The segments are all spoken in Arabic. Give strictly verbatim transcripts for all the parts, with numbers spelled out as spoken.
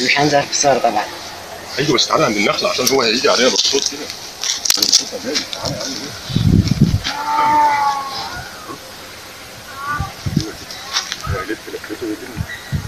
مش هنزل في الصور طبعا. ايوه بس تعالى عند النخله عشان هو هيجي علينا بالصوت كده. تعالى تعالى لف لفته كده.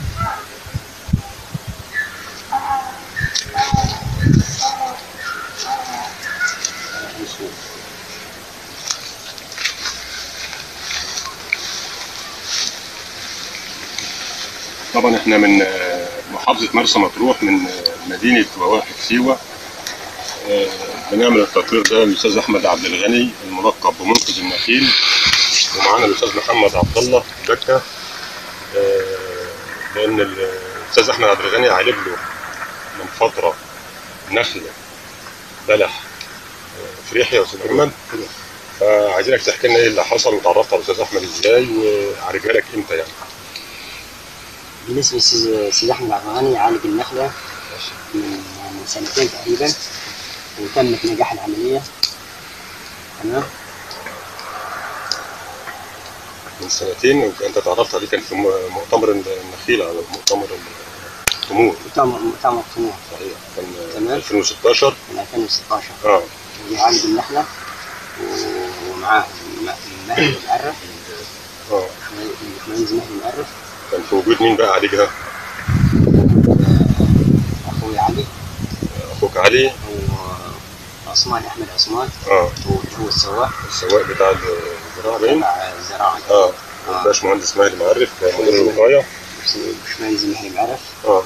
طبعا احنا من محافظة مرسى مطروح من مدينة وواحد سيوة. بنعمل التقرير ده للأستاذ أحمد عبد الغني الملقب بمنقذ النخيل، ومعانا الأستاذ محمد عبد الله دكة، لأن الأستاذ أحمد عبد الغني عالج له من فترة نخلة بلح فريحي يا أستاذ محمد. فعايزينك تحكي لنا إيه اللي حصل وتعرفت على الأستاذ أحمد إزاي وعالجها لك إمتى يعني. بالنسبة للأستاذ أحمد عبد الغني عالج النخلة من من سنتين تقريبا، وتمت نجاح العملية. تمام. من سنتين وانت تعرفت عليه كان في مؤتمر النخيل على مؤتمر التمور. مؤتمر مؤتمر التمور. صحيح. كان تمام. ألفين وستاشر. من ألفين وستاشر. اه. بيعالج النخلة ومعاه مهدي المعرف. اه. مهندس مهدي المعرف. كان في وجود مين بقى عالجها؟ أخوي علي. أخوك علي. وعثمان أحمد عثمان. اه. هو السواق. السواق بتاع الزراعة باين؟ بتاع الزراعة. اه. الباش مهندس مهدي معرف مدير الوقاية. باشمهندس مهدي معرف. اه.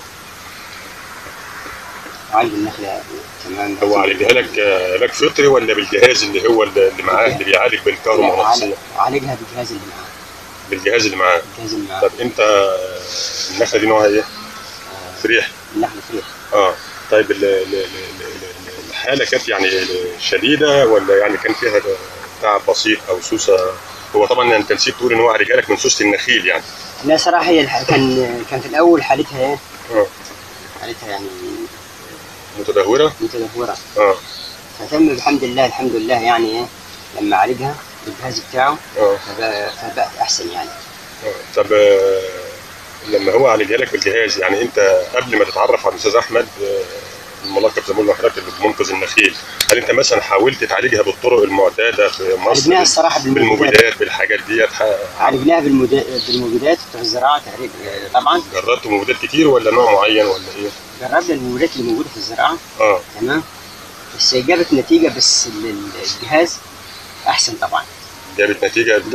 عالج النخلة تمام. هو عالجها لك علاج فطري ولا بالجهاز اللي هو اللي معاه اللي بيعالج بالكهرومغناطيسية؟ عالجها بالجهاز اللي معاه. بالجهاز اللي معاه. بالجهاز اللي معاه. طب انت النخلة دي نوعها ايه؟ فريح. النخلة فريح. اه. طيب ال ال الحالة كانت يعني شديدة ولا يعني كان فيها تعب بسيط او سوسة؟ هو طبعا انت نسيت تقول ان هو عالجها لك من سوسة النخيل يعني. لا صراحة هي كان كان في الأول حالتها ايه؟ اه. حالتها يعني متدهورة؟ متدهورة. اه. فتم بحمد الله الحمد لله يعني ايه لما عالجها بالجهاز بتاعه. اه. فبقت أحسن يعني. اه. طب آه لما هو عالجها لك بالجهاز يعني انت قبل ما تتعرف على الاستاذ احمد الملقب زي ما قلنا لحضرتك اللي بمنقذ النخيل، هل انت مثلا حاولت تعالجها بالطرق المعتاده في مصر؟ عالجناها الصراحه بالمبيدات بالحاجات ديت. عالجناها بالمبيدات بتوع الزراعه طبعا. جربت مبيدات كتير ولا نوع معين ولا ايه؟ جربنا المبيدات اللي موجوده في الزراعه. اه. تمام. بس جابت نتيجه، بس الجهاز احسن طبعا. جابت نتيجه.